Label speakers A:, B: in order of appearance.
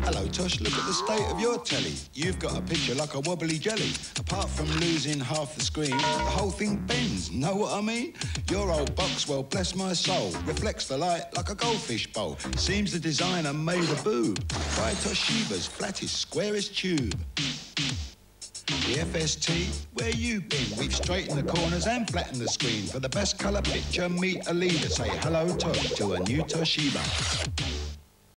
A: Hello, Tosh, look at the state of your telly. You've got a picture like a wobbly jelly. Apart from losing half the screen, the whole thing bends, know what I mean? Your old box, well, bless my soul, reflects the light like a goldfish bowl. Seems the designer made a boob. Try Toshiba's flattest, squarest tube. The FST, where you been? We've straightened the corners and flattened the screen. For the best colour picture, meet a leader. Say hello, Tosh, to a new Toshiba.